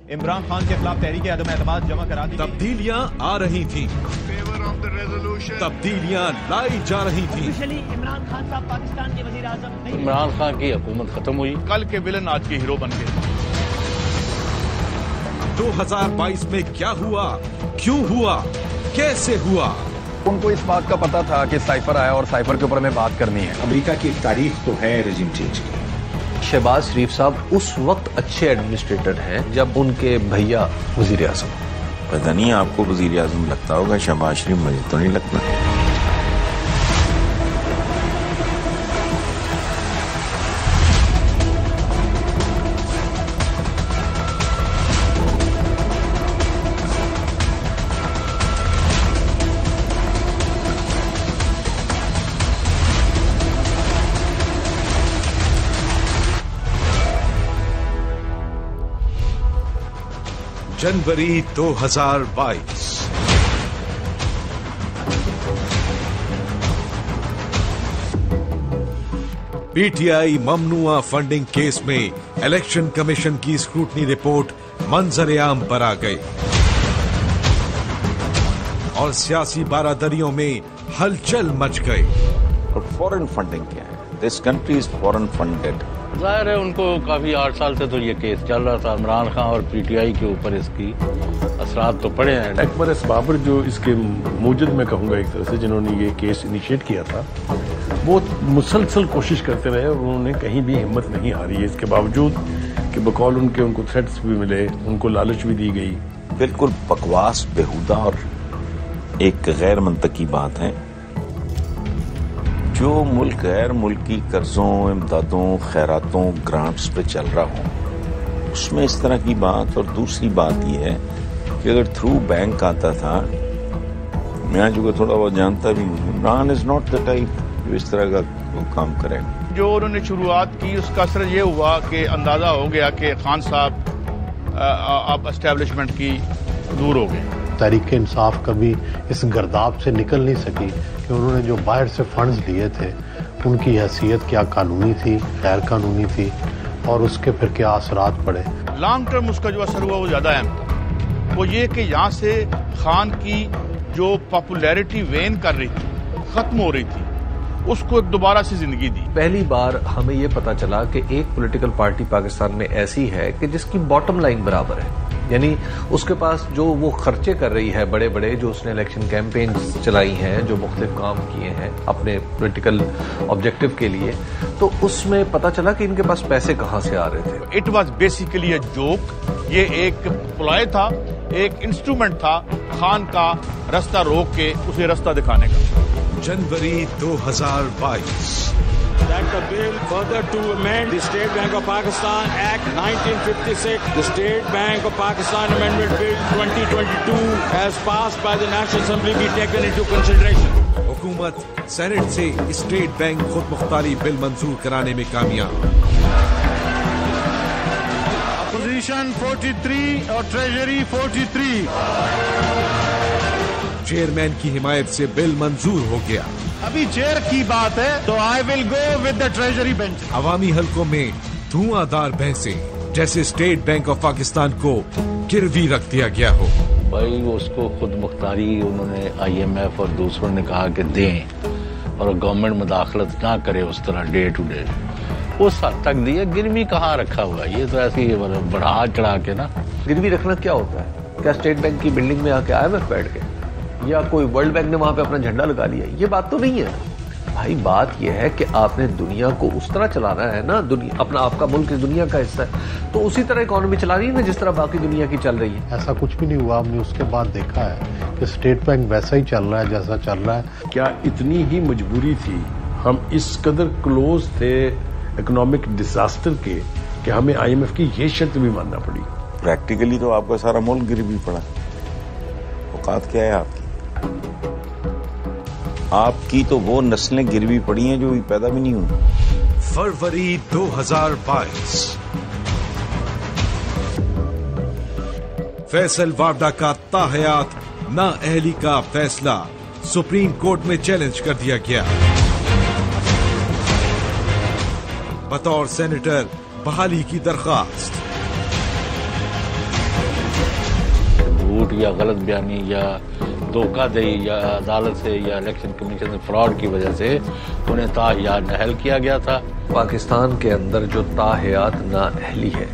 इमरान खान के खिलाफ तहरीक अदम एतमाद जमा करा दी। तब्दीलियां आ रही थी, तब्दीलियां लाई जा रही थी। इमरान खान साहब पाकिस्तान के वजीर आजम नहीं। इमरान खान की हुकूमत खत्म हुई, कल के विलन आज के हीरो बन गए। 2022 में क्या हुआ, क्यों हुआ, कैसे हुआ? उनको इस बात का पता था कि साइफर आया और साइफर के ऊपर हमें बात करनी है। अमेरिका की एक तारीख तो है रजीम चेंज की। शहबाज शरीफ साहब उस वक्त अच्छे एडमिनिस्ट्रेटर हैं जब उनके भैया वजीर आजम। पता नहीं आपको वजीर आजम लगता होगा, शहबाज शरीफ मुझे तो नहीं लगता। जनवरी 2022 पीटीआई ममनुआ फंडिंग केस में इलेक्शन कमीशन की स्क्रूटनी रिपोर्ट मंजर-ए-आम पर आ गई और सियासी बारादरियों में हलचल मच गई। और फॉरेन फंडिंग क्या है? This country is foreign funded. जाहिर है उनको काफी 8 साल से तो ये केस चल रहा था। इमरान खान और पीटीआई के ऊपर इसकी असरात तो पड़े हैं। अकबर बाबर जो इसके मूजद में कहूँगा एक तरह से, जिन्होंने ये केस इनिशिएट किया था, वो मुसलसल कोशिश करते रहे और उन्होंने कहीं भी हिम्मत नहीं हारी है, इसके बावजूद कि बकौल उनको थ्रेट्स भी मिले, उनको लालच भी दी गई। बिल्कुल बकवास, बेहुदा और एक गैर मंतकी बात है। जो मुल्क गैर मुल्की कर्जों, इमदादों, खैरातों, ग्रांट्स पे चल रहा हो, उसमें इस तरह की बात। और दूसरी बात यह है कि अगर थ्रू बैंक आता था, मैं जो थोड़ा बहुत जानता भी हूँ, Imran is not the type जो इस तरह का वो काम करेगा। जो उन्होंने शुरुआत की उसका असर ये हुआ कि अंदाजा हो गया कि खान साहब अब एस्टेब्लिशमेंट की दूर हो गए। तहरीक इंसाफ कभी इस गर्दाब से निकल नहीं सकी कि उन्होंने जो बाहर से फंड्स लिए थे उनकी हैसियत क्या कानूनी थी, गैर कानूनी थी, और उसके फिर क्या असरात पड़े। लॉन्ग टर्म उसका जो असर हुआ वो ज़्यादा अहम था। वो ये कि यहाँ से खान की जो पॉपुलैरिटी वेन कर रही थी, ख़त्म हो रही थी, उसको दोबारा से जिंदगी दी। पहली बार हमें ये पता चला कि एक पॉलिटिकल पार्टी पाकिस्तान में ऐसी है कि जिसकी बॉटम लाइन बराबर है, यानी उसके पास जो वो खर्चे कर रही है बड़े बड़े, जो उसने इलेक्शन कैंपेन चलाई हैं, जो मुख्तलिफ काम किए हैं अपने पॉलिटिकल ऑब्जेक्टिव के लिए, तो उसमें पता चला कि इनके पास पैसे कहाँ से आ रहे थे। It was basically a joke. ये एक प्लॉय था, एक इंस्ट्रूमेंट था खान का रास्ता रोक के उसे रास्ता दिखाने का। जनवरी 2022 that the bill further to amend the State Bank of Pakistan Act 1956, the State Bank of Pakistan Amendment Bill 2022 as passed by the National Assembly be taken into consideration. हुकूमत सेनेट से स्टेट बैंक खुद मुख्तारी bill मंजूर कराने में कामयाब। Opposition 43 और Treasury 43. Chairman की हिमायत से बिल मंजूर हो गया। अभी चेयर की बात है तो I will go with the treasury bench. अवामी हलकों में धुआंधार बहसें, जैसे स्टेट बैंक ऑफ पाकिस्तान को गिरवी रख दिया गया हो। भाई उसको खुद मुख्तारी उन्होंने IMF और दूसरों ने कहा कि दें और गवर्नमेंट मुदाखलत ना करे उस तरह डे टू डे, उस हद तक दिया। गिरवी कहाँ रखा हुआ है? ये तो ऐसे ही बढ़ा चढ़ा के ना। गिरवी रखना क्या होता है? क्या स्टेट बैंक की बिल्डिंग में आके IMF बैठ गए या कोई वर्ल्ड बैंक ने वहां पे अपना झंडा लगा लिया? ये बात तो नहीं है भाई। बात यह है कि आपने दुनिया को उस तरह चलाना है ना, दुनिया अपना, आपका मुल्क दुनिया का हिस्सा है, तो उसी तरह इकोनॉमी चला रही है ना जिस तरह बाकी दुनिया की चल रही है। ऐसा कुछ भी नहीं हुआ। हमने उसके बाद देखा है कि स्टेट बैंक वैसा ही चल रहा है जैसा चल रहा है। क्या इतनी ही मजबूरी थी, हम इस कदर क्लोज थे इकोनॉमिक डिजास्टर के, कि हमें IMF की ये शर्त भी मानना पड़ी? प्रैक्टिकली तो आपका सारा मुल्क गिरवी पड़ा। औकात क्या है आपकी? आपकी तो वो नस्लें गिरवी पड़ी हैं जो पैदा भी नहीं हुई। फरवरी 2022 फैसल वार्डा का ताहयात नाअहली का फैसला सुप्रीम कोर्ट में चैलेंज कर दिया गया। बतौर सेनेटर बहाली की दरखास्त। या गलत बयानी या धोखाधड़ी या अदालत से या इलेक्शन कमीशन से फ्रॉड की वजह से उन्हें ताहयात नाअहल किया गया था। पाकिस्तान के अंदर जो ताहयात नाअहली है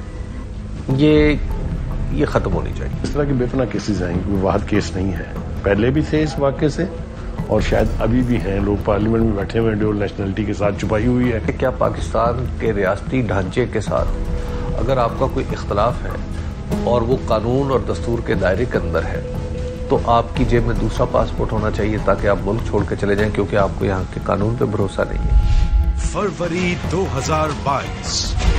ये खत्म होनी चाहिए। इस तरह के बेपनाह केसेस आएंगे, कोई वाहिद केस नहीं है, पहले भी थे इस वाक़े से और शायद अभी भी हैं। लोग पार्लियामेंट में बैठे हुए हैं जो नेशनलिटी के साथ छुपाई हुई है। क्या पाकिस्तान के रियासती ढांचे के साथ अगर आपका कोई इख्तलाफ है और वो कानून और दस्तूर के दायरे के अंदर है तो आपकी जेब में दूसरा पासपोर्ट होना चाहिए ताकि आप मुल्क छोड़ के चले जाएं, क्योंकि आपको यहाँ के कानून पे भरोसा नहीं है। फरवरी 2022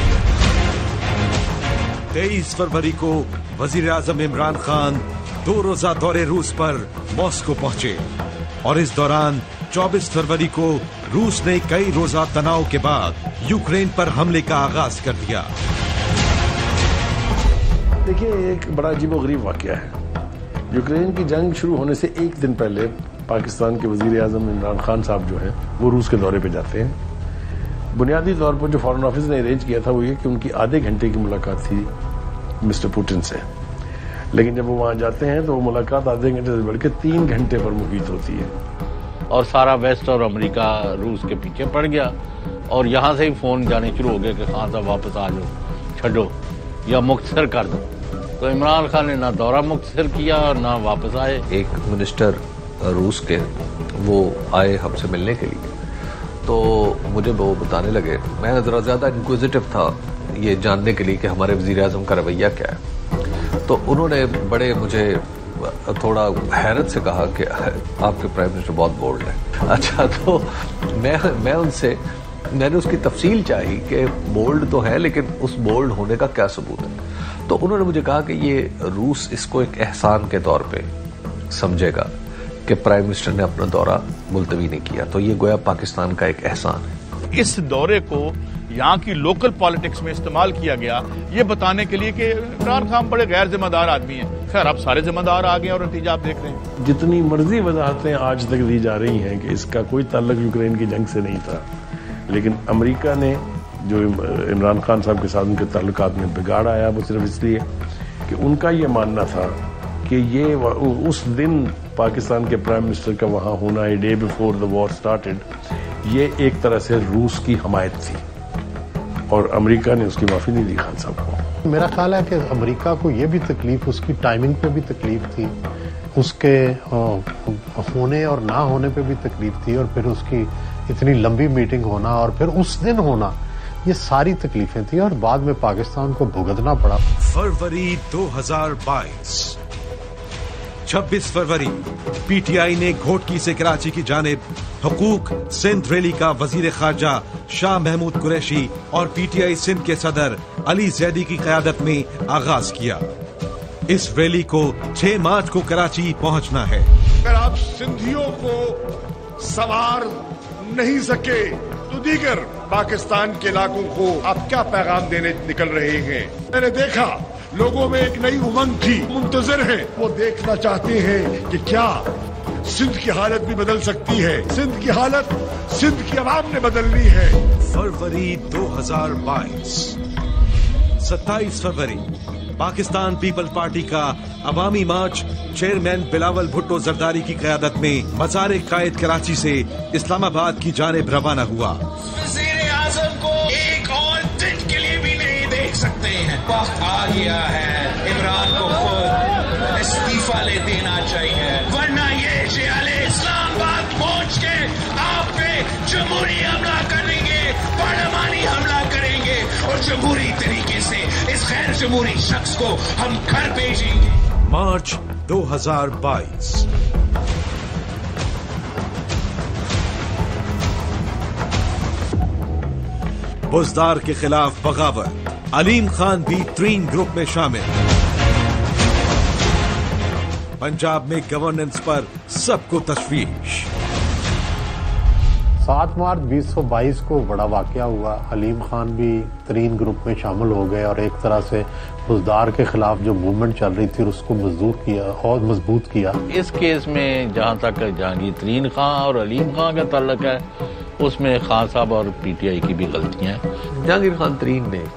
23 फरवरी को वजीर आजम इमरान खान 2 रोजा दौरे रूस पर मॉस्को पहुंचे और इस दौरान 24 फरवरी को रूस ने कई रोजा तनाव के बाद यूक्रेन पर हमले का आगाज कर दिया। देखिए, एक बड़ा अजीबोगरीब वाकया है। यूक्रेन की जंग शुरू होने से एक दिन पहले पाकिस्तान के वजीर आजम इमरान खान साहब जो हैं वो रूस के दौरे पे जाते हैं। बुनियादी तौर पर जो फॉरेन ऑफिस ने अरेंज किया था वो ये कि उनकी आधे घंटे की मुलाकात थी मिस्टर पुतिन से, लेकिन जब वो वहां जाते हैं तो वो मुलाकात आधे घंटे से बढ़कर 3 घंटे पर मुहीत होती है और सारा वेस्ट और अमेरिका रूस के पीछे पड़ गया और यहाँ से ही फोन जाने शुरू हो गए कि खान साहब वापस आ जाओ, छो या मुख्तसर कर दो। तो इमरान खान ने ना दौरा मुख्तसर किया और ना वापस आए। एक मिनिस्टर रूस के वो आए हमसे मिलने के लिए, तो मुझे वो बताने लगे, मैं ज़रा ज़्यादा इंक्विजिटिव था ये जानने के लिए कि हमारे वज़ीर आज़म का रवैया क्या है। तो उन्होंने बड़े मुझे थोड़ा हैरत से कहा कि आपके प्राइम मिनिस्टर बहुत बोल्ड है। अच्छा, तो मैंने उसकी तफसील चाही कि बोल्ड तो है लेकिन उस बोल्ड होने का क्या सबूत है। तो उन्होंने मुझे कहा कि ये रूस इसको एक एहसान के तौर पे समझेगा कि प्राइम मिनिस्टर ने अपना दौरा मुलतवी नहीं किया, तो ये गोया पाकिस्तान का एक एहसान है। इस दौरे को यहाँ की लोकल पॉलिटिक्स में इस्तेमाल किया गया ये बताने के लिए कि इमरान खान बड़े गैर जिम्मेदार आदमी हैं। खैर, अब सारे जिम्मेदार आ गए और नतीजा आप देख रहे हैं। जितनी मर्जी वजाहतें आज तक दी जा रही हैं कि इसका कोई ताल्लुक यूक्रेन की जंग से नहीं था, लेकिन अमेरिका ने जो इमरान खान साहब के साथ उनके ताल्लुकात में बिगाड़ आया वो सिर्फ इसलिए कि उनका ये मानना था कि ये उस दिन पाकिस्तान के प्राइम मिनिस्टर का वहाँ होना है day before the war started, ये एक तरह से रूस की हमायत थी और अमेरिका ने उसकी माफ़ी नहीं दी खान साहब को। मेरा ख्याल है कि अमेरिका को ये भी तकलीफ, उसकी टाइमिंग पे भी तकलीफ थी, उसके होने और ना होने पे भी तकलीफ थी और फिर उसकी इतनी लंबी मीटिंग होना और फिर उस दिन होना, ये सारी तकलीफें थी और बाद में पाकिस्तान को भुगतना पड़ा। फरवरी 2022 26 फरवरी पीटीआई ने घोटकी से कराची की जानिब हुकूक सिंध रैली का वजीर खारजा शाह महमूद कुरैशी और पीटीआई सिंध के सदर अली जैदी की क़यादत में आगाज किया। इस रैली को 6 मार्च को कराची पहुंचना है। अगर आप सिंधियों को सवार नहीं सके तो दीगर पाकिस्तान के इलाकों को आप क्या पैगाम देने निकल रहे हैं? मैंने देखा लोगों में एक नई उमंग थी, मुंतजर हैं, वो देखना चाहते हैं कि क्या सिंध की हालत भी बदल सकती है। सिंध की हालत सिंध की आवाम ने बदलनी है। फरवरी 2022 27 फरवरी पाकिस्तान पीपल पार्टी का अवामी मार्च चेयरमैन बिलावल भुट्टो जरदारी की क़यादत में मज़ार कायद कराची से इस्लामाबाद की जानिब रवाना हुआ। वज़ीर आज़म को एक और दिन के लिए भी नहीं देख सकते हैं। वक्त आ गया है इमरान को खुद इस्तीफा ले देना चाहिए, वरना ये जियाले इस्लामाबाद पहुंच के आप पे जमहूरी हमला करेंगे, पार्लिमानी हमला करेंगे और जमहूरी तरीके से इस गैर जमहूरी शख्स को हम घर भेजेंगे। मार्च 2022 बुज़दार के खिलाफ बगावत, अलीम खान भी 3 ग्रुप में शामिल। पंजाब में गवर्नेंस पर सबको तशवीश। 7 मार्च 2022 को बड़ा वाकया हुआ। अलीम खान भी 3 ग्रुप में शामिल हो गए और एक तरह से बुज़दार के खिलाफ जो मूवमेंट चल रही थी उसको मजबूत किया। इस केस में जहाँ तक जहांगीर तरीन खान और अलीम खान का ताल्लुक है उसमें खान साहब और पीटीआई की भी गलतियां हैं। जहांगीर खान तरीन ने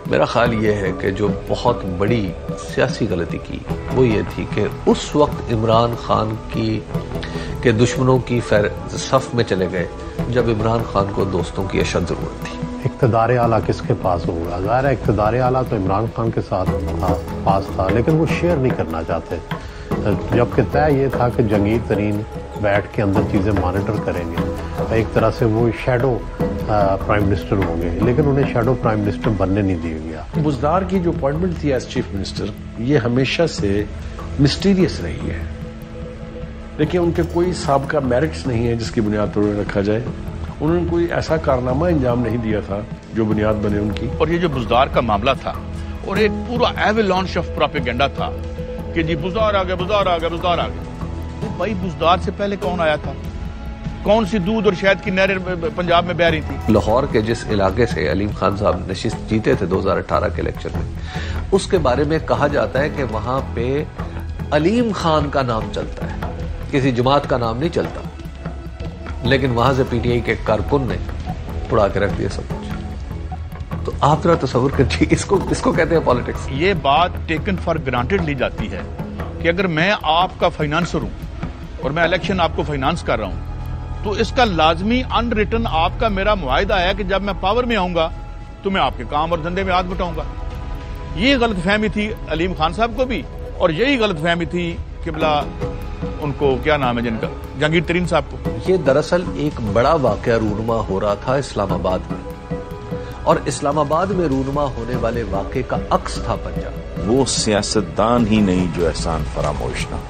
मेरा ख्याल ये है कि जो बहुत बड़ी सियासी गलती की वो ये थी कि उस वक्त इमरान खान के दुश्मनों की सफ में चले गए जब इमरान खान को दोस्तों की अशद जरूरत थी। इक़्तिदार आला किसके पास होगा? ज़ाहिर है इक़्तिदार आला तो इमरान खान के साथ पास था, लेकिन वो शेयर नहीं करना चाहते। जबकि तय ये था कि जंगीर तरीन बैठ के अंदर चीज़ें मॉनिटर करेंगे, एक तरह से वो शैडो प्राइम मिनिस्टर होंगे, लेकिन उन्हें शैडो प्राइम मिनिस्टर बनने नहीं दिया गया। बुज़दार की जो अपॉइंटमेंट थी एज चीफ मिनिस्टर, ये हमेशा से मिस्टीरियस रही है। देखिए, उनके कोई साबिका मेरिट्स नहीं है जिसकी बुनियाद पर उन्हें रखा जाए। उन्होंने कोई ऐसा कारनामा अंजाम नहीं दिया था जो बुनियाद बने उनकी। और ये जो बुज़दार का मामला था और एक पूरा एवलांच ऑफ प्रोपेगेंडा था कि जी बुज़दार आ गया, बुज़दार आ गया, बुज़दार आ गया। तो भाई बुज़दार से पहले कौन आया था? कौन सी दूध और शहद की नहरें पंजाब में बह रही थी? लाहौर के जिस इलाके से अलीम खान साहब नशिस्त जीते थे 2018 के इलेक्शन में, उसके बारे में कहा जाता है कि वहां पे अलीम खान का नाम चलता है, किसी जमात का नाम नहीं चलता। लेकिन वहां से पीटीआई के कारकुन ने उड़ा के रख दिया सब कुछ। तो आप जरा तस्वुर करिए, इसको कहते हैं पॉलिटिक्स। ये बात टेकन फॉर ग्रांटेड ली जाती है कि अगर मैं आपका फाइनेंसर हूं और मैं इलेक्शन आपको फाइनेंस कर रहा हूं, तो इसका लाजमी अनरिटन आपका मेरा मुआहिदा है कि जब मैं पावर में आऊंगा तो मैं आपके काम और धंधे में हाथ बटाऊंगा। ये गलतफहमी थी अलीम खान साहब को भी, और यही गलतफहमी थी किबला उनको क्या नाम है जिनका, जहांगीर तरीन साहब को। ये दरअसल एक बड़ा वाकया रूनुमा हो रहा था इस्लामाबाद में, और इस्लामाबाद में रूनुमा होने वाले वाकये का अक्स था पंजाब। वो सियासतदान ही नहीं जो एहसान फरामोश ना।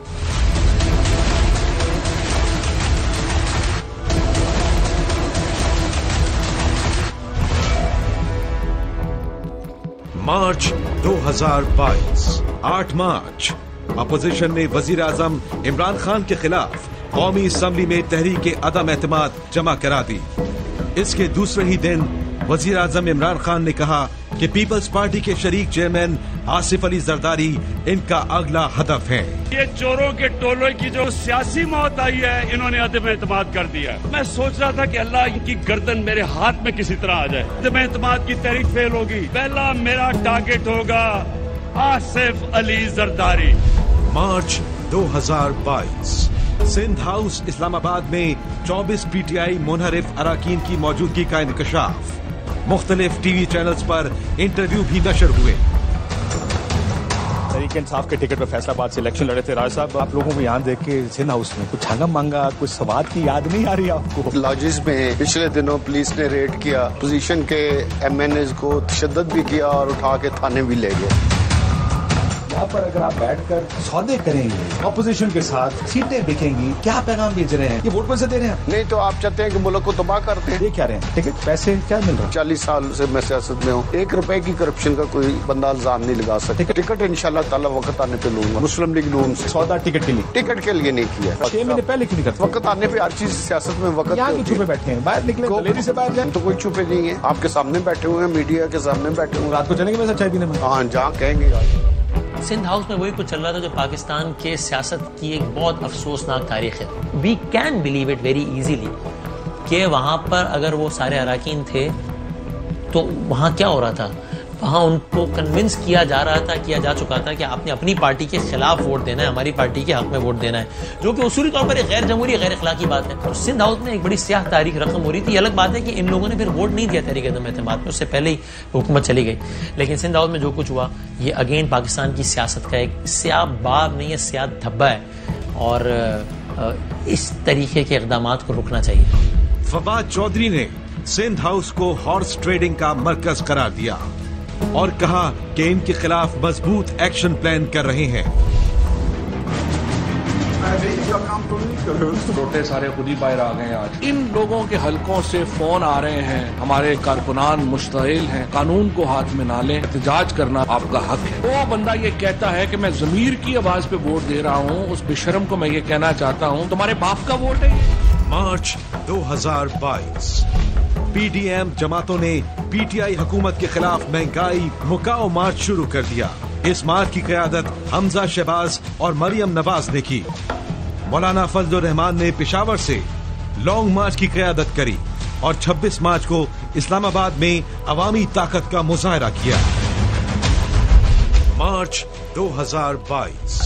मार्च 2022, 8 मार्च, अपोजिशन ने वजीर आजम इमरान खान के खिलाफ कौमी असम्बली में तहरीक अदम एतमाद जमा करा दी। इसके दूसरे ही दिन वजीर आजम इमरान खान ने कहा कि पीपल्स पार्टी के शरीक चेयरमैन आसिफ अली जरदारी इनका अगला हदफ है। ये चोरों के टोलों की जो सियासी मौत आई है, इन्होंने अदम एतमाद कर दिया। मैं सोच रहा था कि अल्लाह इनकी गर्दन मेरे हाथ में किसी तरह आ जाए। अदम एतमाद की तहरीक फेल होगी, पहला मेरा टारगेट होगा आसिफ अली जरदारी। मार्च 2022, सिंध हाउस इस्लामाबाद में 24 पीटीआई मुनहरिफ अराकीन की मौजूदगी का इंकशाफ। मुख्तलिफ टीवी चैनल्स पर इंटरव्यू भी नशर हुए। तहरीक इंसाफ के टिकट पर फैसलाबाद से इलेक्शन लड़े थे राज साहब। आप लोगों को यहाँ देख के सिंध हाउस में कुछ हंगम मांगा, कुछ सवाद की याद नहीं आ रही आपको? लॉजिस में पिछले दिनों पुलिस ने रेड किया, पोजीशन के एमएनएस को तशद्दुद भी किया और उठा के थाने भी ले गए। यहाँ पर अगर आप बैठकर सौदे करेंगे, ऑपोजिशन के साथ सीटें बिकेंगी, क्या पैगाम भेज रहे हैं? ये वोट पैसे दे रहे हैं? नहीं तो आप चाहते हैं कि मुल्क को तबाह कर दें। ये क्या रहे हैं? टिकट पैसे क्या मिल रहा है? 40 साल से मैं सियासत में हूँ, 1 रुपए की करप्शन का कोई बंदा इल्जाम नहीं लगा सकता। टिकट इंशाल्लाह ताला वक्त आने पे लूंगा। मुस्लिम लीग नून से सौदा टिकट के लिए? टिकट के लिए नहीं किया। 6 महीने पहले क्यों नहीं करते? वक्त आने पे हर चीज सियासत में वक्त। यहाँ छुपे बैठे हैं, बाहर निकले गैलरी से बाहर जाए। तो कोई छुपे नहीं है, आपके सामने बैठे हुए हैं, मीडिया के सामने बैठे हुए। रात को चलेंगे वैसे चाय पीने में? हाँ, जहाँ कहेंगे। सिंध हाउस में वही कुछ चल रहा था जो पाकिस्तान के सियासत की एक बहुत अफसोसनाक तारीख है। We can believe it very easily कि वहाँ पर अगर वो सारे अराकीन थे तो वहाँ क्या हो रहा था? वहाँ उनको कन्विंस किया जा चुका था कि आपने अपनी पार्टी के खिलाफ वोट देना है, हमारी पार्टी के हक में वोट देना है, जो कि उसूली तौर पर एक गैर जमहूरी गैर अखलाकी बात है। तो सिंध हाउस में एक बड़ी स्याह तारीख रकम हो रही थी। अलग बात है कि इन लोगों ने फिर वोट नहीं दिया तहरीक अदम एतमाद में, उससे पहले ही हुकूमत चली गई। लेकिन सिंध हाउस में जो कुछ हुआ, ये अगेन पाकिस्तान की सियासत का एक स्याह बाब नहीं है, स्याह धब्बा है, और इस तरीके के इक़दामात को रुकना चाहिए। फवाद चौधरी ने सिंध हाउस को हॉर्स ट्रेडिंग का मरकज करार दिया और कहा कि इनके खिलाफ मजबूत एक्शन प्लान कर रहे हैं। छोटे सारे खुद ही बाहर आ गए आज। इन लोगों के हलकों से फोन आ रहे हैं, हमारे कारकुनान मुश्ताइल हैं, कानून को हाथ में ना लें, एहतजाज करना आपका हक है। वो बंदा ये कहता है कि मैं ज़मीर की आवाज पे वोट दे रहा हूँ, उस बेशरम को मैं ये कहना चाहता हूँ, तुम्हारे बाप का वोट है। मार्च 2022, पीडीएम जमातों ने पीटीआई हुकूमत के खिलाफ महंगाई मुकाओ मार्च शुरू कर दिया। इस मार्च की क़यादत हमजा शहबाज और मरियम नवाज ने की। मौलाना फजलुर रहमान ने पेशावर से लॉन्ग मार्च की क़यादत करी। और 26 मार्च को इस्लामाबाद में अवामी ताकत का मुजाहरा किया। मार्च 2022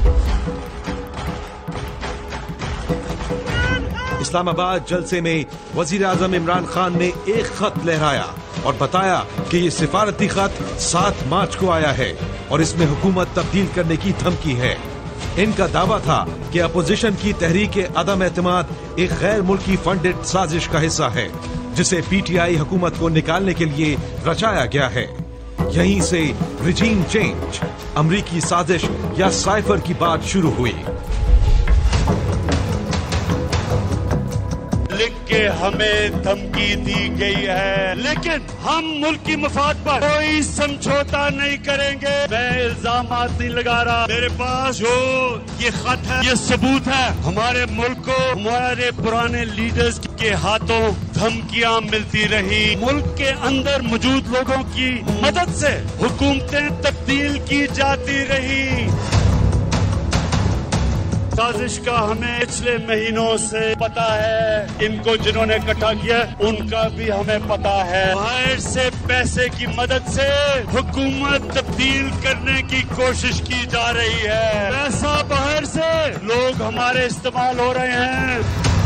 इस्लामाबाद जलसे में वजीर आजम इमरान खान ने एक खत लहराया और बताया कि ये सिफारती खत 7 मार्च को आया है और इसमें हुकूमत तब्दील करने की धमकी है। इनका दावा था कि अपोजिशन की तहरीक अदम एतमाद एक गैर मुल्की फंडेड साजिश का हिस्सा है जिसे पीटीआई हुकूमत को निकालने के लिए रचाया गया है। यहीं से रिजीम चेंज, अमरीकी साजिश या साइफर की बात शुरू हुई। लिख के हमें धमकी दी गई है, लेकिन हम मुल्क की मफाद पर कोई समझौता नहीं करेंगे। मैं इल्जामात नहीं लगा रहा, मेरे पास जो ये खत है ये सबूत है। हमारे मुल्क को हमारे पुराने लीडर्स के हाथों धमकियां मिलती रही। मुल्क के अंदर मौजूद लोगों की मदद से हुकूमतें तब्दील की जाती रही। साजिश का हमें पिछले महीनों से पता है, इनको जिन्होंने इकट्ठा किया उनका भी हमें पता है। बाहर से पैसे की मदद से हुकूमत तब्दील करने की कोशिश की जा रही है। पैसा बाहर से, लोग हमारे इस्तेमाल हो रहे हैं।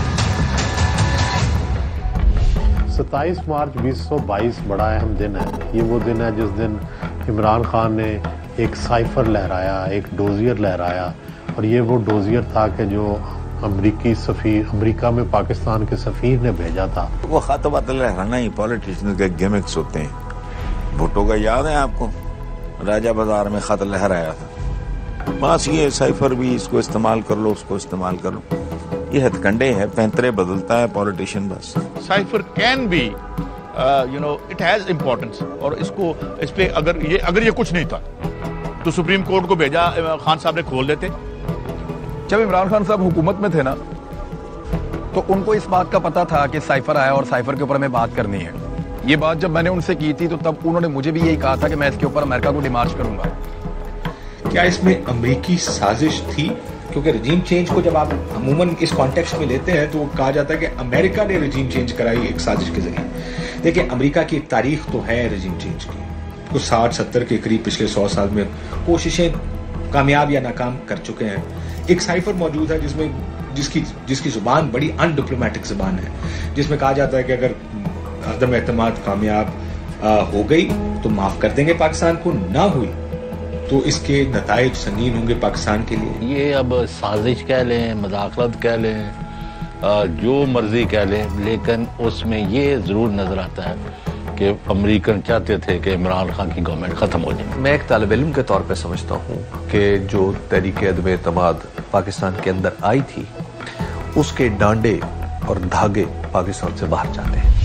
27 मार्च 2022 बड़ा अहम दिन है। ये वो दिन है जिस दिन इमरान खान ने एक साइफर लहराया, एक डोजियर लहराया, और ये वो डोजियर था कि जो अमरीकी सफीर, अमरीका में पाकिस्तान के सफीर ने भेजा था। वो खत लहराना ही पॉलिटिशियन के गिमिक्स होते हैं। भुट्टो का याद है आपको, राजा बाजार में खत लहराया था। बस ये साइफर भी, इसको इस्तेमाल कर लो, उसको इस्तेमाल कर लो, ये हथकंडे है, पैंतरे बदलता है पॉलिटिशियन बस। Cipher can be it has importance, और इसको इस पे अगर ये कुछ नहीं था तो सुप्रीम कोर्ट को भेजा, खान साहब ने खोल देते। जब इमरान खान साहब हुकूमत में थे ना, तो उनको इस बात का पता था कि साइफर आया और साइफर के ऊपर हमें बात करनी है। ये बात जब मैंने उनसे की थी तो तब उन्होंने मुझे भी यही कहा था कि मैं इसके ऊपर अमेरिका को डिमार्च करूंगा। क्या इसमें अमरीकी साजिश थी? क्योंकि रजीम चेंज को जब आप अमूमन इस कॉन्टेक्स्ट में लेते हैं तो कहा जाता है कि अमेरिका ने रजीम चेंज कराई एक साजिश के जरिए। देखिए, अमेरिका की एक तारीख तो है रजीम चेंज की, कुछ 60-70 के करीब पिछले 100 साल में कोशिशें कामयाब या नाकाम कर चुके हैं। एक साइफर मौजूद है जिसकी जुबान बड़ी अनडिप्लोमेटिक जुबान है, जिसमें कहा जाता है कि अगर अदम एतमाद कामयाब हो गई तो माफ कर देंगे पाकिस्तान को, ना हुई तो इसके नताइज संगीन होंगे पाकिस्तान के लिए। ये अब साजिश कह लें, मदाखलत कह लें, जो मर्जी कह लें, लेकिन उसमें ये जरूर नजर आता है कि अमेरिकन चाहते थे कि इमरान खान की गवर्नमेंट खत्म हो जाए। मैं एक तालिब इल्म के तौर पे समझता हूँ कि जो तहरीक अदम एतमाद पाकिस्तान के अंदर आई थी, उसके डांडे और धागे पाकिस्तान से बाहर जाते हैं।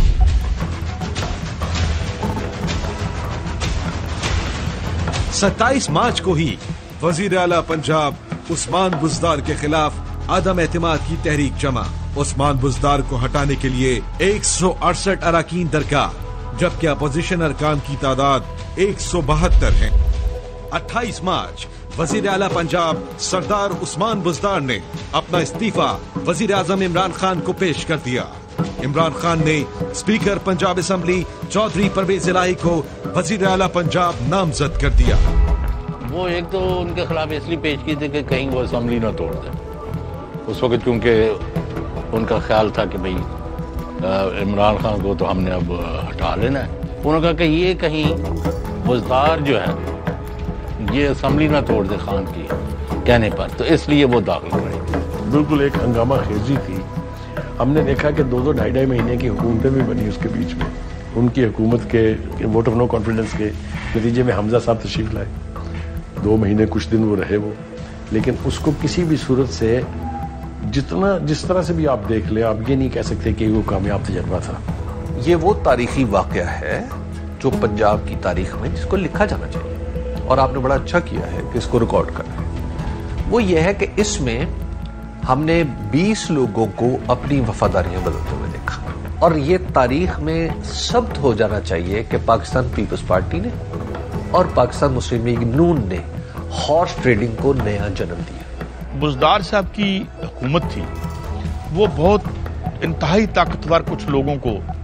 सत्ताईस मार्च को ही वजीर आला पंजाब उस्मान बुज़दार के खिलाफ अदम एतमाद की तहरीक जमा। उस्मान बुज़दार को हटाने के लिए 168 अरकान दरकार, जबकि अपोजिशन अरकान की तादाद 172 है। 28 मार्च वजीर आला पंजाब सरदार उस्मान बुज़दार ने अपना इस्तीफा वजीर आजम इमरान खान को पेश कर दिया। इमरान खान ने स्पीकर पंजाब असेंबली चौधरी परवेज इलाही को वजीर आला पंजाब नामजद कर दिया। वो एक तो उनके खिलाफ इसलिए पेश की थी कि कहीं वो असेंबली ना तोड़ दे। उस वक्त क्योंकि उनका ख्याल था कि भाई इमरान खान को तो हमने अब हटा लेना है। उन्होंने कहा कि ये कहीं बुज़दार जो है ये असेंबली ना तोड़ दे खान की कहने पर, तो इसलिए वो दाखिल करेंगे। बिल्कुल एक हंगामा खेजी थी। हमने देखा कि 2-2, 2.5 महीने की हुकूमतें भी बनी उसके बीच में। उनकी हुकूमत के वोट ऑफ नो कॉन्फिडेंस के नतीजे में हमजा साहब तशरीफ लाए, 2 महीने कुछ दिन वो रहे वो, लेकिन उसको किसी भी सूरत से जिस तरह से भी आप देख ले, आप ये नहीं कह सकते कि वो कामयाब तजर्बा था। ये वो तारीखी वाकया है जो पंजाब की तारीख में जिसको लिखा जाना चाहिए, और आपने बड़ा अच्छा किया है कि इसको रिकॉर्ड कर रहे हैं। वो ये है कि इसमें हमने 20 लोगों को अपनी वफादारियां बदलते हुए देखा, और ये तारीख में सब्त हो जाना चाहिए कि पाकिस्तान पीपल्स पार्टी ने और पाकिस्तान मुस्लिम लीग नून ने हॉर्स ट्रेडिंग को नया जन्म दिया। बुज़दार साहब की हुकूमत थी, वो बहुत इंतहाई ताकतवर कुछ लोगों को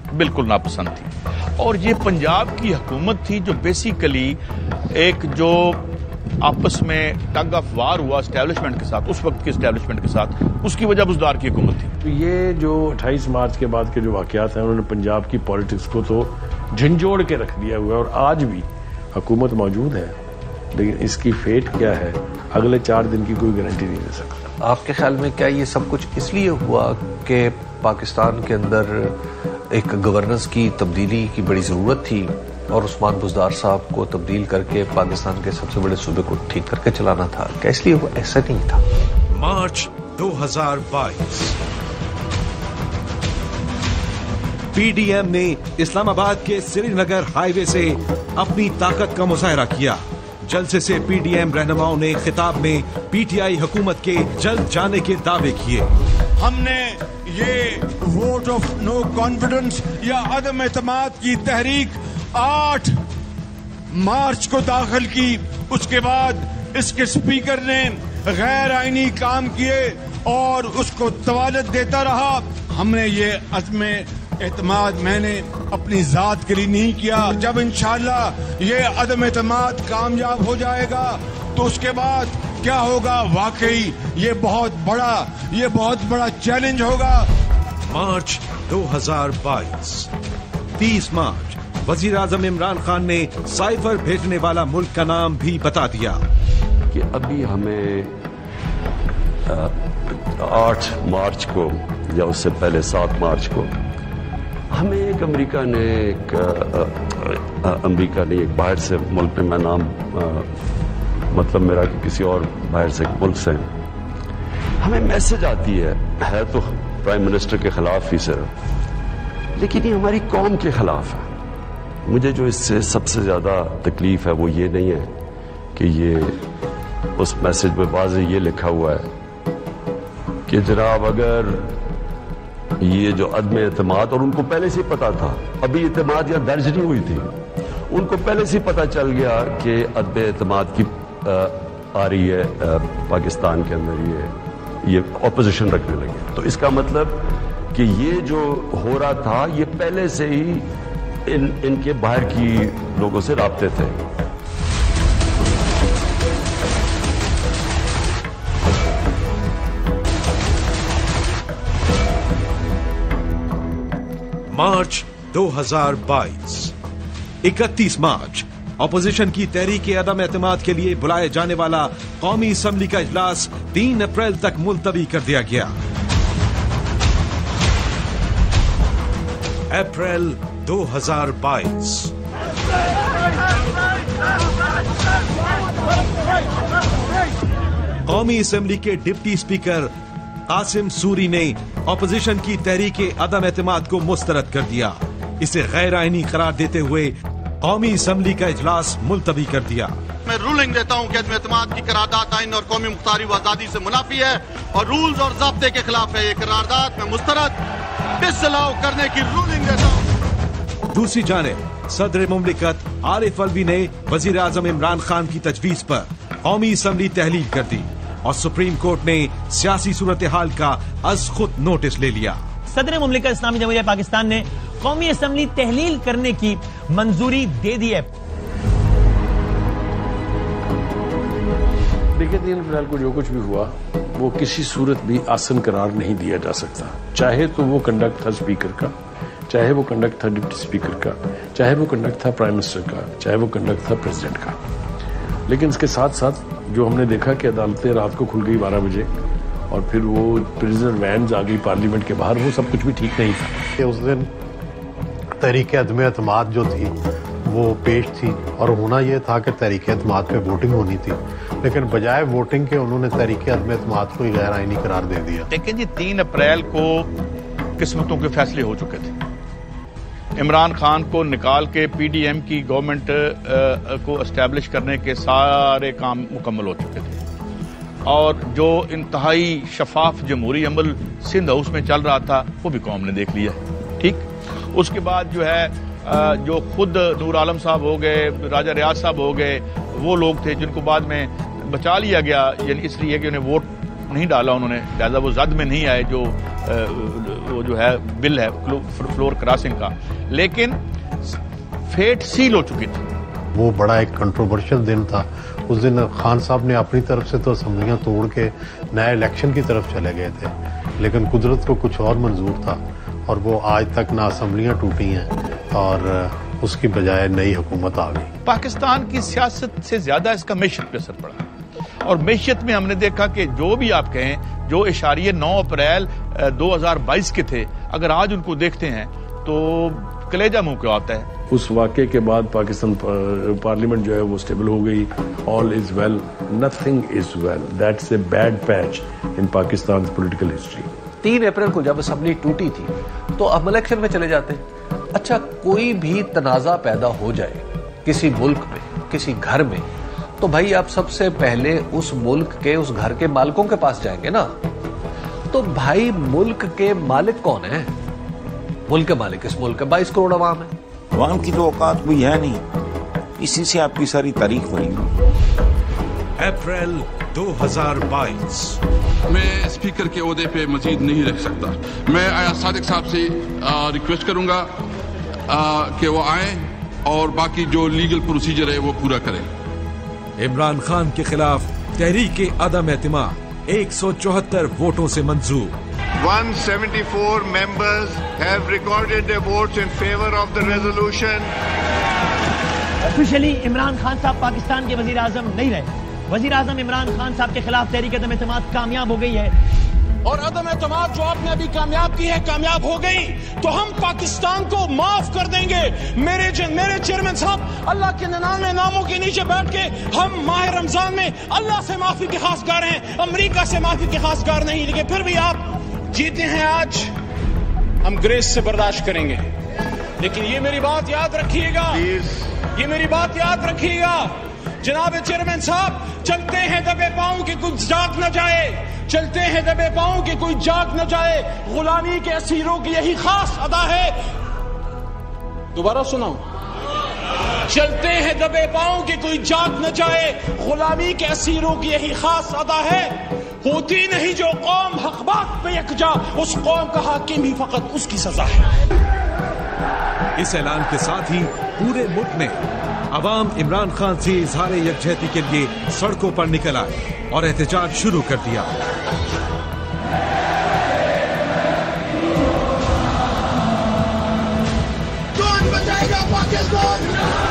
बिल्कुल नापसंद थी। और ये पंजाब की हुकूमत थी जो बेसिकली एक जो आपस में टग ऑफ वार हुआ एस्टेब्लिशमेंट के साथ, उस वक्त के एस्टेब्लिशमेंट के साथ, उसकी वजह बुज़दार की हुकूमत थी। तो ये जो 28 मार्च के बाद के जो वाक़यात हैं उन्होंने पंजाब की पॉलिटिक्स को तो झंझोड़ के रख दिया हुआ है और आज भी हुकूमत मौजूद है, लेकिन इसकी फेट क्या है अगले 4 दिन की कोई गारंटी नहीं दे सकता। आपके ख्याल में क्या ये सब कुछ इसलिए हुआ कि पाकिस्तान के अंदर एक गवर्नेंस की तब्दीली की बड़ी ज़रूरत थी और उस्मान बुज़दार साहब को तब्दील करके पाकिस्तान के सबसे बड़े सूबे को ठीक करके चलाना था? क्या इसलिए वो ऐसा नहीं था? मार्च 2022 पीडीएम ने इस्लामाबाद के श्रीनगर हाईवे से अपनी ताकत का मुजाहरा किया। जलसे से पीडीएम रहनुमाओं ने खिताब में पीटीआई हुकूमत के जल्द जाने के दावे किए। हमने ये वोट ऑफ नो कॉन्फिडेंस या अदम एतमाद की तहरीक 8 मार्च को दाखिल की। उसके बाद इसके स्पीकर ने गैर आईनी काम किए और उसको तवालत देता रहा। हमने ये अज़्म एतमाद मैंने अपनी जात के लिए नहीं किया। जब इंशाअल्लाह ये अदम एतमाद कामयाब हो जाएगा तो उसके बाद क्या होगा, वाकई ये बहुत बड़ा चैलेंज होगा। मार्च 2022 30 मार्च वजीर आजम इमरान खान ने साइफर भेजने वाला मुल्क का नाम भी बता दिया कि अभी हमें 8 मार्च को या उससे पहले 7 मार्च को हमें एक अमेरिका ने एक बाहर से मुल्क में, मैं नाम मतलब मेरा कि किसी और बाहर से मुल्क से हमें मैसेज आती है तो प्राइम मिनिस्टर के खिलाफ ही सिर्फ, लेकिन ये हमारी कौम के खिलाफ है। मुझे जो इससे सबसे ज्यादा तकलीफ है वो ये नहीं है कि ये उस मैसेज में वाज़ेह ये लिखा हुआ है कि जनाब अगर ये जो अदम एतमाद, और उनको पहले से पता था, अभी एतमाद या दर्ज नहीं हुई थी, उनको पहले से पता चल गया कि अदम एतमाद की आ रही है पाकिस्तान के अंदर, ये ऑपोजिशन रखने लगे। तो इसका मतलब कि ये जो हो रहा था ये पहले से ही इनके बाहर की लोगों से राब्ते थे। मार्च 2022 31 मार्च ऑपोजिशन की तहरीक अदम एतमाद के लिए बुलाए जाने वाला कौमी असम्बली का इजलास 3 अप्रैल तक मुलतवी कर दिया गया। अप्रैल 2022 कौमी असम्बली के डिप्टी स्पीकर कासिम सूरी ने ऑपोजिशन की तहरीक अदम एतमाद को मुस्तरद कर दिया। इसे गैर आईनी करार देते हुए कौमी असम्बली का इजलास मुलतवी कर दिया। मैं रूलिंग देता हूँ कि अदम एतमाद की करारदाद आइन और कौमी मुख्तारी व आजादी से मुनाफी है और रूल्स और ज़ाब्ते के खिलाफ है। ये करारदाद मैं मुस्तरद डिसअलाउ करने की रूलिंग देता हूँ। दूसरी जानिब सदर मुमलिकत आरिफ अलवी ने वजीर आजम इमरान खान की तजवीज पर कौमी असम्बली तहलील कर दी और सुप्रीम कोर्ट ने सियासी सूरत हाल का अज खुद नोटिस ले लिया। सदर मुमलिकत इस्लामी जमहूरियत पाकिस्तान ने कौमी असम्बली तहलील करने की मंजूरी दे दी है। देखिए 3 अप्रैल को जो कुछ भी हुआ वो किसी सूरत भी आसन करार नहीं दिया जा सकता, चाहे तो वो कंडक्ट था स्पीकर का, चाहे वो कंडक्ट था डिप्टी स्पीकर का, चाहे वो कंडक्ट था प्राइम मिनिस्टर का, चाहे वो कंडक्ट था प्रेसिडेंट का। लेकिन इसके साथ साथ जो हमने देखा कि अदालतें रात को खुल गई 12 बजे और फिर वो प्रिजनर वैन्स आ गई पार्लियामेंट के बाहर, वो सब कुछ भी ठीक नहीं था। उस दिन तहरीक अदम एतमाद जो थी वो पेश थी और होना यह था कि तहरीक एतमाद पे वोटिंग होनी थी, लेकिन बजाय वोटिंग के उन्होंने तहरीक अदम एतमाद को गैर आईनी करार दे दिया। लेकिन जी 3 अप्रैल को किस्मतों के फैसले हो चुके थे। इमरान खान को निकाल के पीडीएम की गवर्नमेंट को एस्टेब्लिश करने के सारे काम मुकम्मल हो चुके थे और जो इंतहाई शफाफ जमहूरी अमल सिंध हाउस में चल रहा था वो भी कौम ने देख लिया। ठीक, उसके बाद जो है जो खुद नूर आलम साहब हो गए, राजा रियाज साहब हो गए, वो लोग थे जिनको बाद में बचा लिया गया, यानी इसलिए कि उन्हें वोट नहीं डाला उन्होंने, लिहाजा वो जद में नहीं आए जो वो जो है बिल है फ्लोर क्रॉसिंग का, लेकिन फेट सील हो चुकी थी। वो बड़ा एक कंट्रोवर्शियल दिन था। उस दिन खान साहब ने अपनी तरफ से तो असम्बलियां तोड़ के नए इलेक्शन की तरफ चले गए थे, लेकिन कुदरत को कुछ और मंजूर था और वो आज तक ना असम्बलियां टूटी हैं और उसकी बजाय नई हुकूमत आ गई। पाकिस्तान की सियासत से ज्यादा इसका मैशत पे असर पड़ा, और मैशत में हमने देखा कि जो भी आप कहें, जो इशारे 9 अप्रैल 2022 के थे, अगर आज उनको देखते हैं तो कलेजा मुंह को आता है। उस वाक़े के बाद पाकिस्तान पार्लियामेंट जो है वो स्टेबल हो गई। All is well, nothing is well. That's a bad patch in Pakistan political history. 3 अप्रैल को जब असेंबली टूटी थी तो अब इलेक्शन में चले जाते। अच्छा, कोई भी तनाजा पैदा हो जाए किसी मुल्क में, किसी घर में, तो भाई आप सबसे पहले उस मुल्क के, उस घर के मालिकों के पास जाएंगे ना। तो भाई मुल्क के मालिक कौन है? मुल्क के मालिक इस मुल्क के 22 करोड़ अवाम है। अवाम की तो औकात कोई है नहीं, इसी से आपकी सारी तारीख बनी। अप्रैल 2022। मैं स्पीकर के ओहदे पे मजीद नहीं रह सकता। मैं अयाज सादिक साहब से रिक्वेस्ट करूंगा कि वो आए और बाकी जो लीगल प्रोसीजर है वो पूरा करें। इमरान खान के खिलाफ तहरीक अदम एतमाद 174 वोटों से मंजूर। 174 members have recorded their votes in favor of the resolution. Officially Imran Khan साहब पाकिस्तान के वजीर आजम नहीं रहे। वजीर आजम इमरान खान साहब के खिलाफ तहरीक अदम एतमाद कामयाब हो गई है, और अदम एतमाद जो आपने अभी कामयाब की है, कामयाब हो गई तो हम पाकिस्तान को माफ कर देंगे। मेरे चेयरमैन साहब, अल्लाह के 99 नामों के नीचे बैठ के हम माह रमजान में अल्लाह से माफी के खासगार हैं, अमेरिका से माफी के खासगार नहीं। लेकिन फिर भी आप जीते हैं आज, हम ग्रेस से बर्दाश्त करेंगे। लेकिन ये मेरी बात याद रखिएगा, ये मेरी बात याद रखिएगा जनाब चेयरमैन साहब, चलते हैं दबे पांव कि कुछ जाग न जाए, चलते हैं दबे पांव कि कोई जाग न जाए। गुलामी के असीरों की यही खास अदा है। दोबारा सुनाऊं, चलते हैं दबे पांव कि कोई जाग न जाए, गुलामी के असीरों की यही खास अदा है। होती नहीं जो कौम हक बात पे यकजा, उस कौम का हाकिम ही फकत उसकी सजा है। इस ऐलान के साथ ही पूरे मुल्क में अवाम इमरान खान से इजहार यकजहती के लिए सड़कों पर निकल आए और एहतजाज शुरू कर दिया। कौन बचाएगा पाकिस्तान?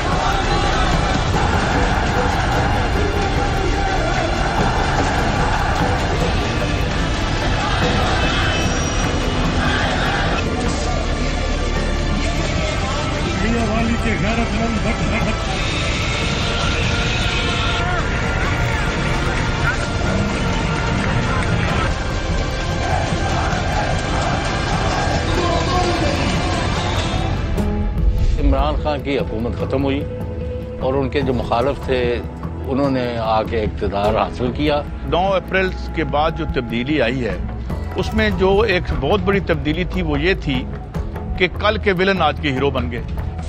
वाली के गैरतमंद इमरान खान की हुकूमत ख़त्म हुई और उनके जो मुखालिफ थे उन्होंने आके इक़्तिदार हासिल किया। 9 अप्रैल के बाद जो तब्दीली आई है उसमें जो एक बहुत बड़ी तब्दीली थी वो ये थी कि कल के विलन आज के हीरो बन गए।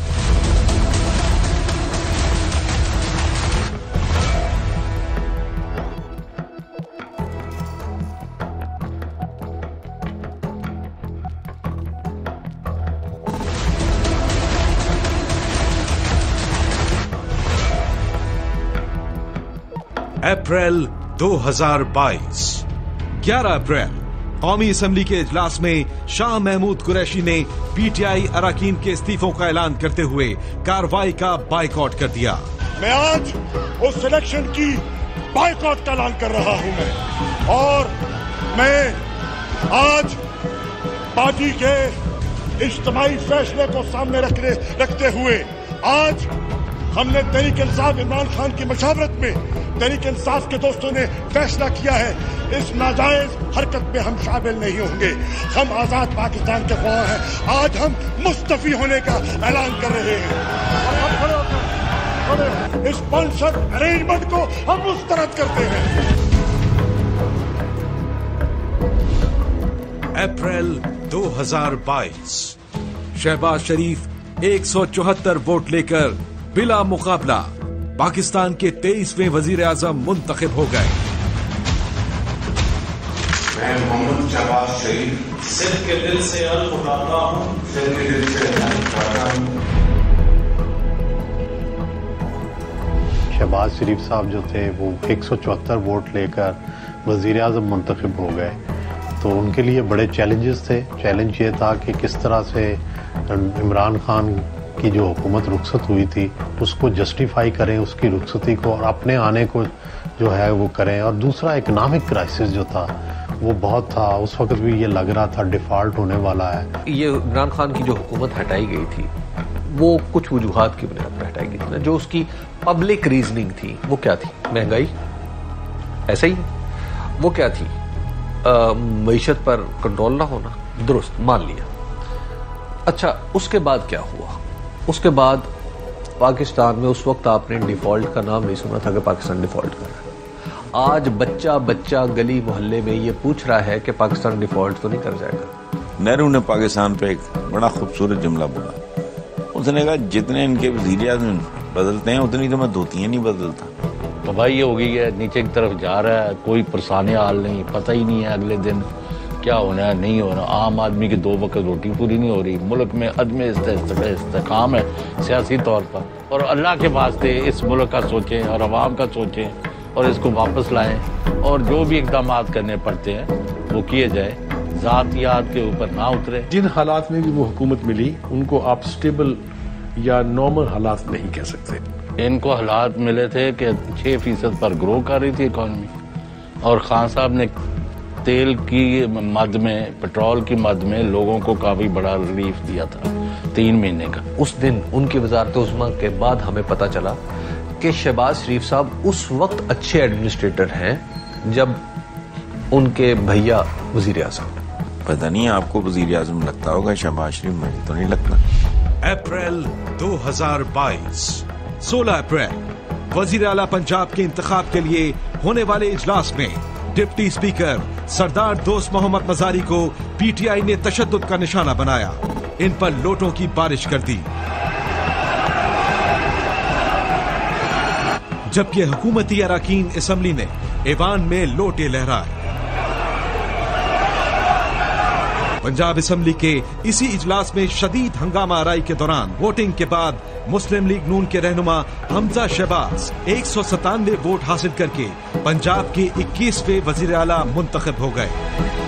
अप्रैल 2022। 11 अप्रैल कौमी असम्बली के इजलास में शाह महमूद कुरैशी ने पीटीआई अरकान के इस्तीफों का ऐलान करते हुए कार्रवाई का बाइकआउट कर दिया। मैं आज उस इलेक्शन की बाइकआउट का ऐलान कर रहा हूं और मैं आज पार्टी के इज्तिमाई फैसले को सामने रखते हुए आज हमने तहरीक इंसाफ इमरान खान की मशावरत में तहरीक इंसाफ के दोस्तों ने फैसला किया है, इस नाजायज हरकत में हम शामिल नहीं होंगे। हम आजाद पाकिस्तान के ख्वाह हैं। आज हम मुस्तफी होने का ऐलान कर रहे हैं। इस स्पॉन्सर अरेंजमेंट को हम मुस्तरद करते हैं। अप्रैल 2022। शहबाज शरीफ 174 वोट लेकर बिला मुकाबला पाकिस्तान के 23वें वजीर आजम मुंतखब हो गए। मैं मोहम्मद शहबाज शरीफ सिर्फ के दिल से अल्फ उठाता हूँ, सिर्फ के दिल से उठाता हूँ। शहबाज शरीफ साहब जो थे वो 174 वोट लेकर वजीर आज़म मुंतखब हो गए, तो उनके लिए बड़े चैलेंजेस थे। चैलेंज ये था कि किस तरह से इमरान खान की जो हुकूमत रुखसत हुई थी उसको जस्टिफाई करें, उसकी रुखसती को, और अपने आने को जो है वो करें। और दूसरा इकोनॉमिक क्राइसिस जो था वो बहुत था, उस वक्त भी ये लग रहा था डिफॉल्ट होने वाला है। ये इमरान खान की जो हुकूमत हटाई गई थी वो कुछ वजूहात की बुनियाद पर हटाई गई थी ना। जो उसकी पब्लिक रीजनिंग थी वो क्या थी? महंगाई, ऐसा ही वो क्या थी? मईशत पर कंट्रोल ना होना, दुरुस्त मान लिया। अच्छा, उसके बाद क्या हुआ? उसके बाद पाकिस्तान में उस वक्त आपने डिफॉल्ट का नाम नहीं सुना था कि पाकिस्तान डिफॉल्ट कर रहा है। आज बच्चा बच्चा गली मोहल्ले में ये पूछ रहा है कि पाकिस्तान डिफॉल्ट तो नहीं कर जाएगा। नेहरू ने पाकिस्तान पे एक बड़ा खूबसूरत जुमला बोला, उसने कहा जितने इनके वज़ीर आज़म बदलते हैं उतनी तो मैं धोतियां नहीं बदलता। तो भाई ये हो गई है, नीचे की तरफ जा रहा है, कोई परेशानी हाल नहीं, पता ही नहीं है अगले दिन क्या होना है नहीं होना। आम आदमी की 2 वक्त रोटी पूरी नहीं हो रही, मुल्क में अदम इस्तेकाम है सियासी तौर पर। और अल्लाह के वास्ते इस मुल्क का सोचें और अवाम का सोचें और इसको वापस लाएं, और जो भी इकदाम करने पड़ते हैं वो किए जाए, ज़ातियात के ऊपर ना उतरे। जिन हालात में भी वो हुकूमत मिली उनको आप स्टेबल या नॉर्मल हालात नहीं कह सकते। इनको हालात मिले थे कि 6% पर ग्रो कर रही थी इकॉनमी, और खान साहब ने तेल की मद में, पेट्रोल की मद में लोगों को काफी बड़ा रिलीफ दिया था 3 महीने का। उस दिन उनकी वजारत उज़्मा के बाद हमें पता चला कि शहबाज शरीफ साहब उस वक्त अच्छे एडमिनिस्ट्रेटर हैं जब उनके भैया वजीर आज़म। पता नहीं आपको वजीर आज़म लगता होगा, शहबाज शरीफ मुझे तो नहीं लगता। अप्रैल 2022, 16 अप्रैल वजीर आला पंजाब के इंतखाब के लिए होने वाले इजलास में डिप्टी स्पीकर सरदार दोस्त मोहम्मद मजारी को पीटीआई ने तशद्दुद का निशाना बनाया, इन पर लोटों की बारिश कर दी। जबकि हुकूमती अरकान असम्बली ने ऐवान में लोटे लहराए। पंजाब असम्बली के इसी इजलास में शदीद हंगामा आराई के दौरान वोटिंग के बाद मुस्लिम लीग नून के रहनुमा हमजा शहबाज 197 वोट हासिल करके पंजाब के 21वें वजीर आला मुंतखब हो गए,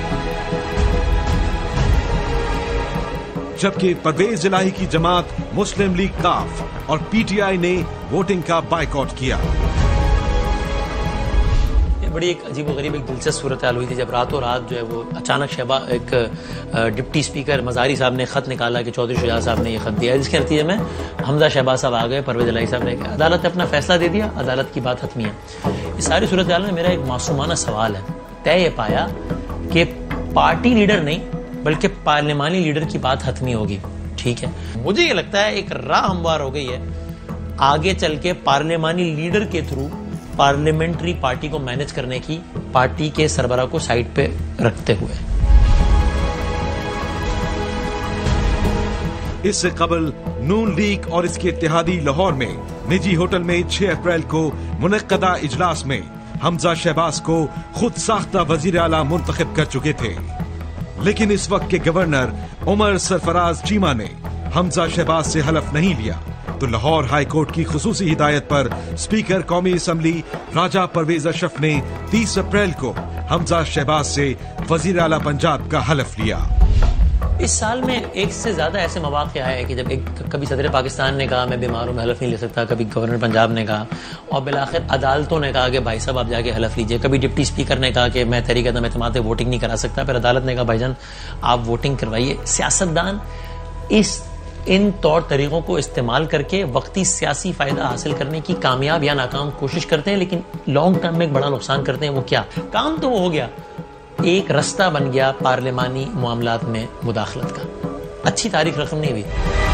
जबकि परवेज इलाही की जमात मुस्लिम लीग काफ और पीटीआई ने वोटिंग का बायकॉट किया। बड़ी एक अजीबोगरीब एक दिलचस्प सूरत हाल हुई थी जब रातों रात जो है वो अचानक एक डिप्टी स्पीकर मजारी साहब ने खत निकाला कि चौधरी शुजात साहब ने ये खत दिया, जिसके नतीजे में हमजा शहबाज साहब आ गए, परवेज इलाही साहब ने अदालत ने अपना फैसला दे दिया, अदालत की बात हतमी है। इस सारी सूरत हाल में मेरा एक मासूमाना सवाल है, तय ये पाया कि पार्टी लीडर नहीं बल्कि पार्लिमानी लीडर की बात हतमी होगी। ठीक है, मुझे ये लगता है एक राह हमवार हो गई है आगे चल के पार्लिमानी लीडर के थ्रू पार्लियामेंट्री पार्टी को मैनेज करने की, पार्टी के सरबराह को साइड पे रखते हुए। इससे कबल नून लीग और इसके इत्तेहादी लाहौर में निजी होटल में 6 अप्रैल को मुनक्कदा इजलास में हमजा शहबाज को खुद साख्ता वजीर आला मुंतखब कर चुके थे, लेकिन इस वक्त के गवर्नर उमर सरफराज चीमा ने हमजा शहबाज से हलफ नहीं लिया, तो लाहौर हाई कोर्ट की खुसूसी हिदायत पर स्पीकर कौमी असम्बली राजा परवेज अशरफ ने 30 अप्रैल को हमजा शहबाज से वजीर आला पंजाब का हलफ लिया। इस साल में एक से ज्यादा ऐसे मौके आए कि जब कभी सदर पाकिस्तान ने कहा मैं बीमार हूं, मैं हलफ नहीं ले सकता, कभी गवर्नर पंजाब ने कहा, और बिलाखिर अदालतों ने कहा कि भाई साहब आप जाके हलफ लीजिए। कभी डिप्टी स्पीकर ने कहा कि मैं तहरीक अदम एतमाद पे वोटिंग नहीं करा सकता, फिर अदालत ने कहा भाईजान आप वोटिंग करवाइए। सियासतदान इन तौर तरीकों को इस्तेमाल करके वक्ती सियासी फायदा हासिल करने की कामयाब या नाकाम कोशिश करते हैं, लेकिन लॉन्ग टर्म में एक बड़ा नुकसान करते हैं। वो क्या? काम तो वो हो गया, एक रास्ता बन गया पार्लिमानी मामलात में मुदाखलत का। अच्छी तारीख रकम नहीं हुई।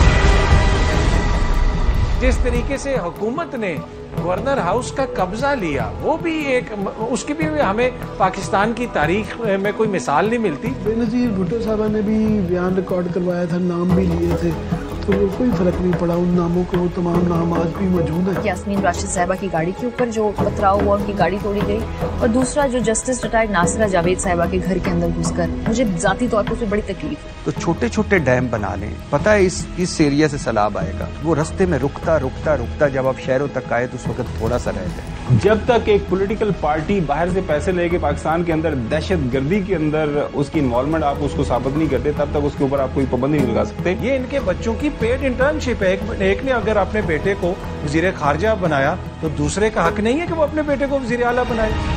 जिस तरीके से हुकूमत ने गवर्नर हाउस का कब्जा लिया, वो भी एक, उसकी भी हमें पाकिस्तान की तारीख में कोई मिसाल नहीं मिलती। बेनजीर भुट्टो साहब ने भी बयान रिकॉर्ड करवाया था, नाम भी लिए थे, तो कोई फर्क नहीं पड़ा उन नामों को, वो तमाम नाम आज भी मौजूद है। यास्मीन राशिद साहिबा की गाड़ी के ऊपर जो पथराव हुआ, उनकी गाड़ी तोड़ी गई, और दूसरा जो जस्टिस रिटायर्ड नासिरा जावेद साहिबा के घर के अंदर घुसकर, मुझे जाती तौर पर उसमें बड़ी तकलीफ है। तो छोटे छोटे डैम बना लें, पता है इस एरिया से सैलाब आएगा, वो रास्ते में रुकता रुकता रुकता जब आप शहरों तक आए तो उस वक्त थोड़ा सा रह जाए। जब तक एक पॉलिटिकल पार्टी बाहर से पैसे लेके पाकिस्तान के अंदर दहशतगर्दी के अंदर उसकी इन्वॉल्वमेंट आप उसको साबित नहीं करते, तब तक उसके ऊपर आप कोई पाबंदी नहीं लगा सकते। ये इनके बच्चों की पेड इंटर्नशिप है। एक ने अगर अपने बेटे को वजीर खारजा बनाया तो दूसरे का हक नहीं है कि वो अपने बेटे को वजीर आला बनाए।